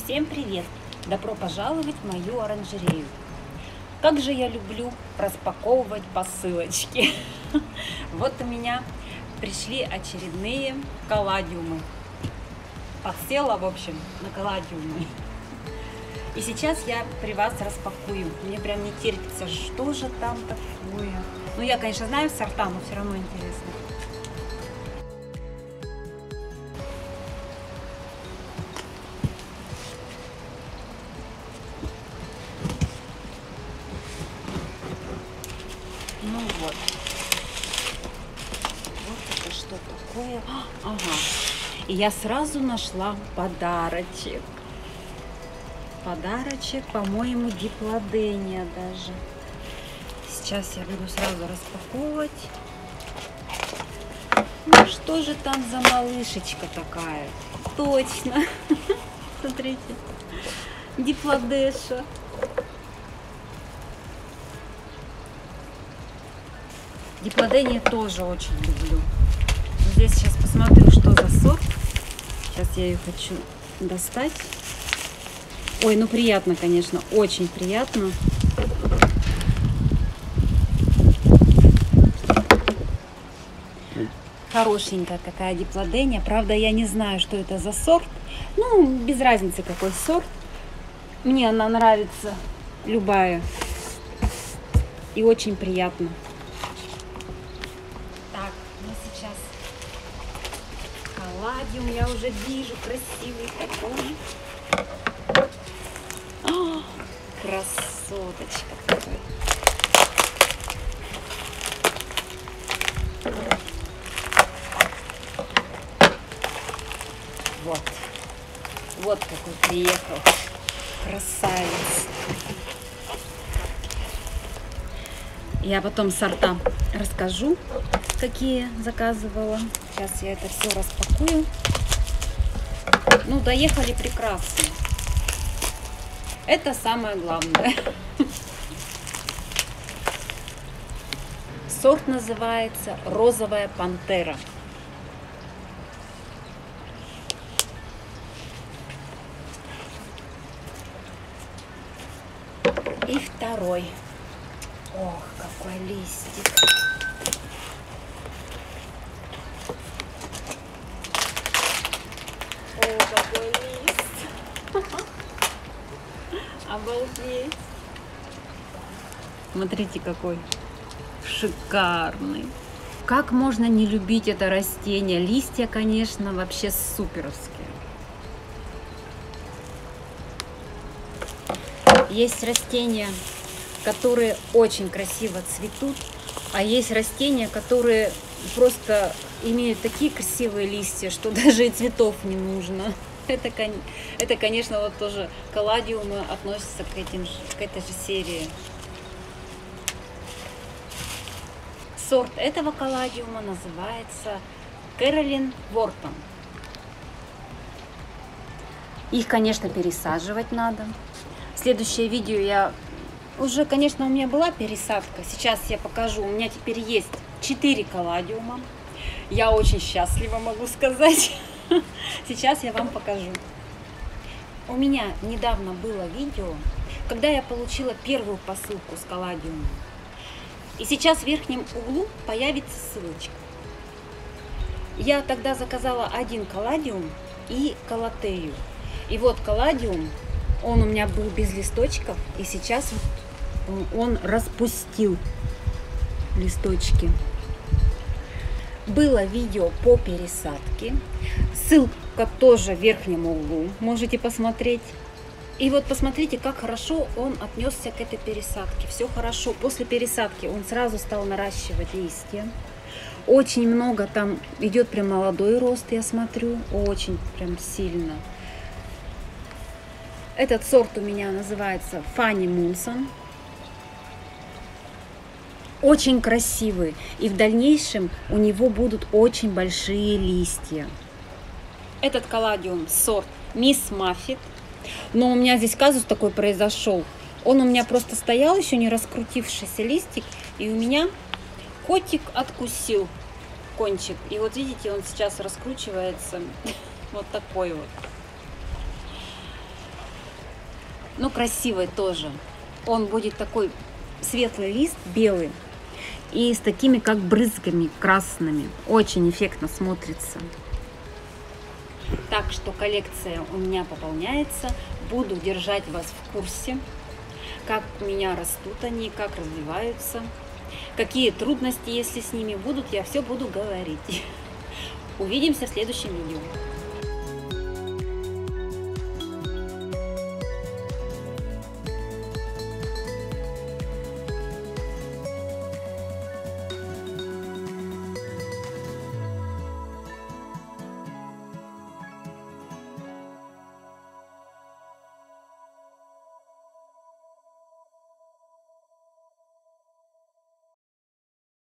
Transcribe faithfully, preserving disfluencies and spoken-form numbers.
Всем привет! Добро пожаловать в мою оранжерею. Как же я люблю распаковывать посылочки. Вот у меня пришли очередные калладиумы. Подсела, в общем, на калладиумы. И сейчас я при вас распакую. Мне прям не терпится, что же там такое. Ну, я, конечно, знаю сорта, но все равно интересно. Ну вот. Вот это что такое? Ага. И я сразу нашла подарочек. Подарочек, по-моему, диплодения даже. Сейчас я буду сразу распаковывать. Ну что же там за малышечка такая? Точно. Смотрите. Диплодеша. Диплодению тоже очень люблю. Здесь сейчас посмотрю, что за сорт. Сейчас я ее хочу достать. Ой, ну приятно, конечно, очень приятно. Хорошенькая какая диплодения. Правда, я не знаю, что это за сорт. Ну, без разницы, какой сорт. Мне она нравится, любая. И очень приятно. Так, ну сейчас калладиум я уже вижу, красивый такой. О, красоточка такой. Вот. Вот какой приехал. Красавец. Я потом сорта расскажу, какие заказывала. Сейчас я это все распакую. Ну, доехали прекрасно. Это самое главное. Сорт называется розовая пантера. И второй. Ох, какой листик. О, какой лист. Обалдеть. Смотрите, какой шикарный. Как можно не любить это растение? Листья, конечно, вообще суперовские. Есть растения, которые очень красиво цветут, а есть растения, которые просто имеют такие красивые листья, что даже и цветов не нужно. Это, это, конечно, вот тоже калладиумы относятся к, этим, к этой же серии. Сорт этого калладиума называется Кэролин Вортон. Их, конечно, пересаживать надо. Следующее видео я... Уже, конечно, у меня была пересадка. Сейчас я покажу. У меня теперь есть четыре калладиума. Я очень счастлива, могу сказать. Сейчас я вам покажу. У меня недавно было видео, когда я получила первую посылку с калладиумом. И сейчас в верхнем углу появится ссылочка. Я тогда заказала один калладиум и калатею. И вот калладиум, он у меня был без листочков, и сейчас он распустил листочки. Было видео по пересадке. Ссылка тоже в верхнем углу. Можете посмотреть. И вот посмотрите, как хорошо он отнесся к этой пересадке. Все хорошо. После пересадки он сразу стал наращивать листья. Очень много там идет прям молодой рост, я смотрю. Очень прям сильно. Этот сорт у меня называется Фанни Мунсон. Очень красивый. И в дальнейшем у него будут очень большие листья. Этот калладиум сорт Мисс Маффит. Но у меня здесь казус такой произошел. Он у меня просто стоял, еще не раскрутившийся листик. И у меня котик откусил кончик. И вот видите, он сейчас раскручивается. Вот такой вот. но красивый тоже. Он будет такой светлый лист, белый, и с такими как брызгами красными. Очень эффектно смотрится. Так что коллекция у меня пополняется. Буду держать вас в курсе, как у меня растут они, как развиваются, какие трудности, если с ними будут, я все буду говорить. Увидимся в следующем видео.